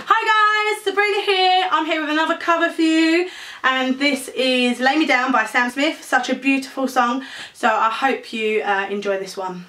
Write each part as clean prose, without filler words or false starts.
Hi guys, Sabrina here. I'm here with another cover for you, and this is Lay Me Down by Sam Smith. Such a beautiful song, so I hope you enjoy this one.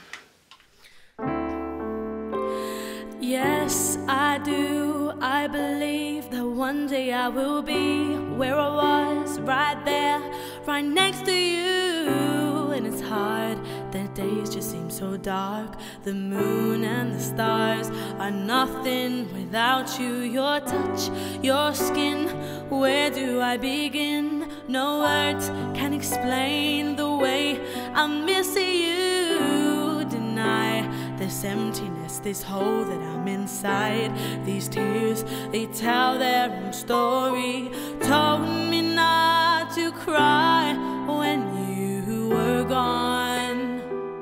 Yes, I do. I believe that one day I will be where I was, right there, right next to you. And it's hard, the days just seem so dark. The moon and the stars are nothing without you. Your touch, your skin, where do I begin? No words can explain the way I'm missing you. Deny this emptiness, this hole that I'm inside. These tears, they tell their own story. Told me not to cry when you were gone,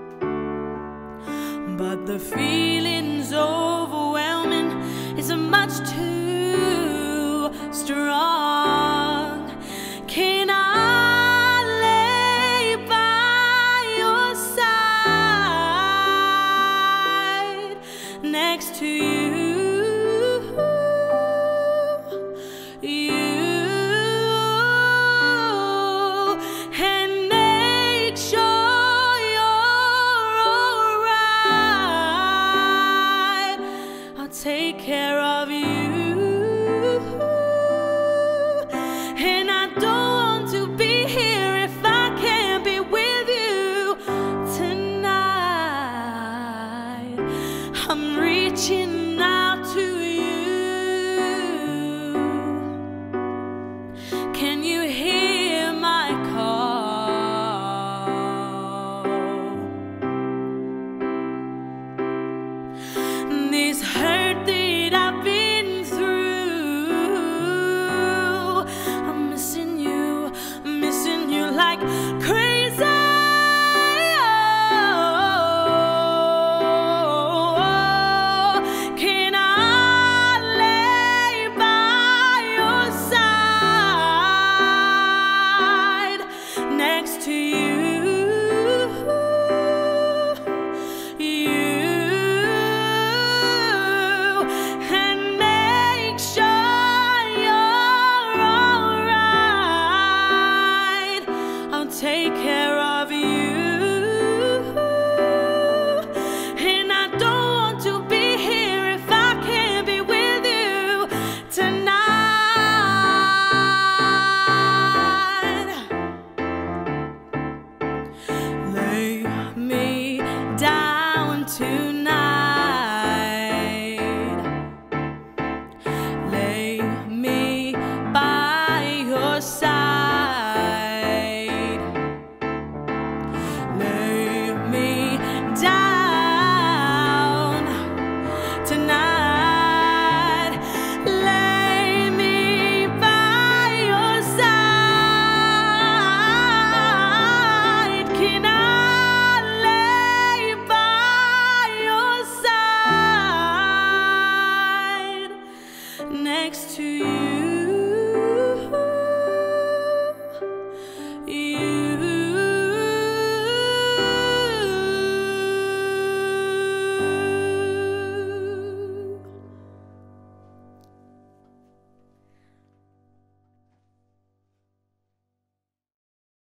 but the feeling's overwhelming. It's much too strong. Can I lay by your side next to you? Take care of you.